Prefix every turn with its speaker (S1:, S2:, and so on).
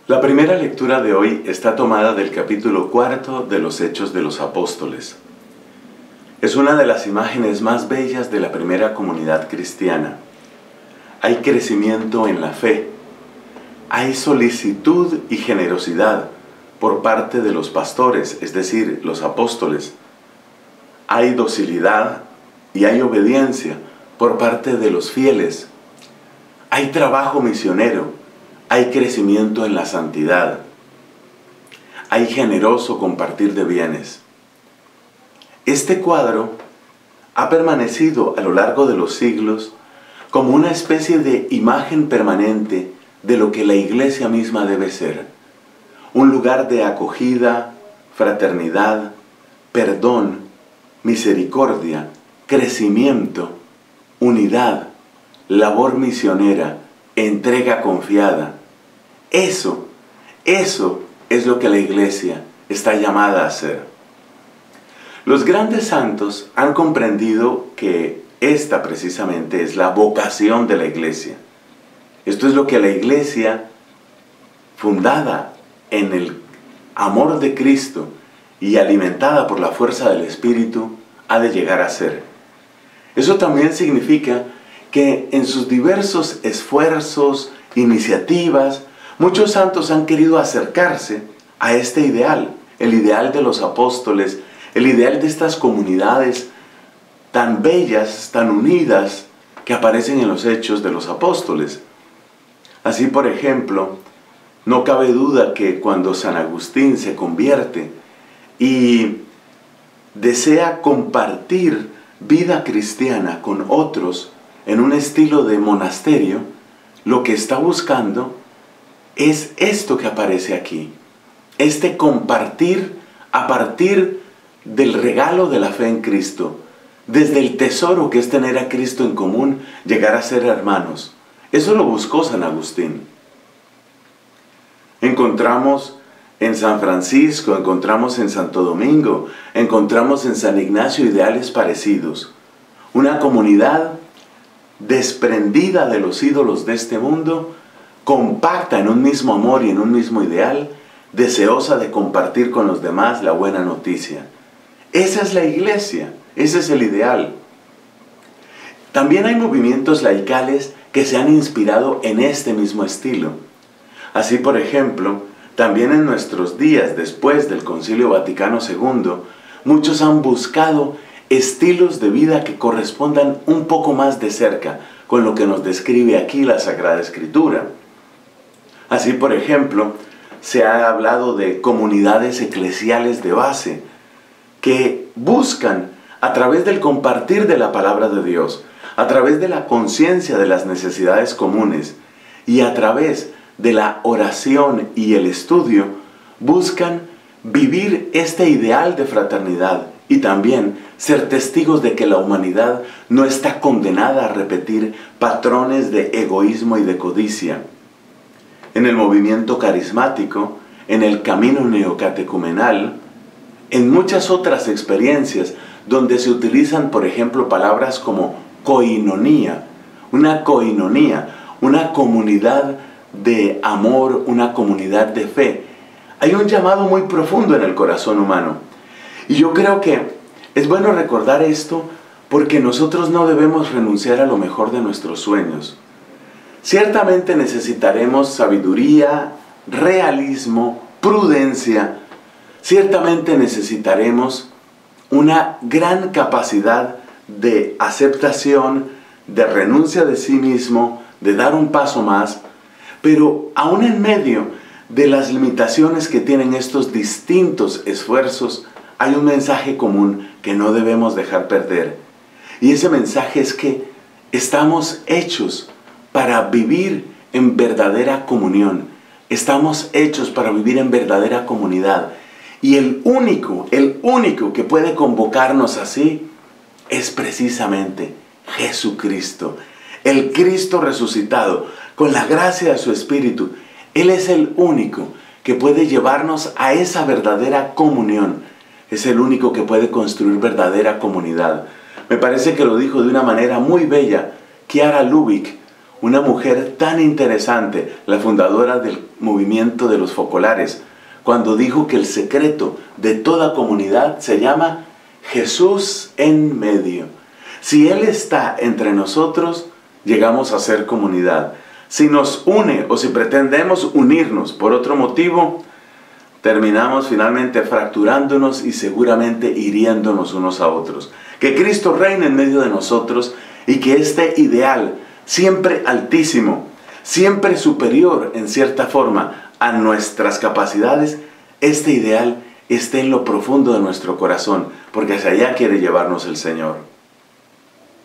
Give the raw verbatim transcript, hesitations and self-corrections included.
S1: La primera lectura de hoy está tomada del capítulo cuarto de los Hechos de los Apóstoles. Es una de las imágenes más bellas de la primera comunidad cristiana. Hay crecimiento en la fe, hay solicitud y generosidad por parte de los pastores, es decir, los apóstoles. Hay docilidad y hay obediencia por parte de los fieles. Hay trabajo misionero, hay crecimiento en la santidad. Hay generoso compartir de bienes. Este cuadro ha permanecido a lo largo de los siglos como una especie de imagen permanente de lo que la iglesia misma debe ser. Un lugar de acogida, fraternidad, perdón, misericordia, crecimiento, unidad, labor misionera, entrega confiada. Eso, eso es lo que la iglesia está llamada a hacer. Los grandes santos han comprendido que esta precisamente es la vocación de la iglesia. Esto es lo que la iglesia, fundada en el amor de Cristo y alimentada por la fuerza del Espíritu, ha de llegar a ser. Eso también significa que en sus diversos esfuerzos, iniciativas, muchos santos han querido acercarse a este ideal, el ideal de los apóstoles, el ideal de estas comunidades tan bellas, tan unidas, que aparecen en los Hechos de los Apóstoles. Así, por ejemplo, no cabe duda que cuando San Agustín se convierte y desea compartir vida cristiana con otros en un estilo de monasterio, lo que está buscando es esto que aparece aquí. Este compartir a partir del regalo de la fe en Cristo, desde el tesoro que es tener a Cristo en común, llegar a ser hermanos. Eso lo buscó San Agustín. Encontramos en San Francisco, encontramos en Santo Domingo, encontramos en San Ignacio ideales parecidos. Una comunidad desprendida de los ídolos de este mundo, compacta en un mismo amor y en un mismo ideal, deseosa de compartir con los demás la buena noticia. Esa es la iglesia, ese es el ideal. También hay movimientos laicales que se han inspirado en este mismo estilo. Así, por ejemplo, también en nuestros días, después del Concilio Vaticano segundo, muchos han buscado estilos de vida que correspondan un poco más de cerca con lo que nos describe aquí la Sagrada Escritura. Así, por ejemplo, se ha hablado de comunidades eclesiales de base que buscan, a través del compartir de la palabra de Dios, a través de la conciencia de las necesidades comunes y a través de la oración y el estudio, buscan vivir este ideal de fraternidad y también ser testigos de que la humanidad no está condenada a repetir patrones de egoísmo y de codicia. En el movimiento carismático, en el camino neocatecumenal, en muchas otras experiencias donde se utilizan, por ejemplo, palabras como koinonía, una koinonía, una comunidad de amor, una comunidad de fe. Hay un llamado muy profundo en el corazón humano. Y yo creo que es bueno recordar esto porque nosotros no debemos renunciar a lo mejor de nuestros sueños. Ciertamente necesitaremos sabiduría, realismo, prudencia. Ciertamente necesitaremos una gran capacidad de aceptación, de renuncia de sí mismo, de dar un paso más, pero aún en medio de las limitaciones que tienen estos distintos esfuerzos, hay un mensaje común que no debemos dejar perder. Y ese mensaje es que estamos hechos para vivir en verdadera comunión. Estamos hechos para vivir en verdadera comunidad. Y el único, el único que puede convocarnos así es precisamente Jesucristo. El Cristo resucitado, con la gracia de su Espíritu. Él es el único que puede llevarnos a esa verdadera comunión. Es el único que puede construir verdadera comunidad. Me parece que lo dijo de una manera muy bella Chiara Lubich, una mujer tan interesante, la fundadora del movimiento de los focolares, cuando dijo que el secreto de toda comunidad se llama Jesús en medio. Si Él está entre nosotros, llegamos a ser comunidad. Si nos une o si pretendemos unirnos por otro motivo, terminamos finalmente fracturándonos y seguramente hiriéndonos unos a otros. Que Cristo reine en medio de nosotros y que este ideal, siempre altísimo, siempre superior en cierta forma a nuestras capacidades, este ideal esté en lo profundo de nuestro corazón, porque hacia allá quiere llevarnos el Señor.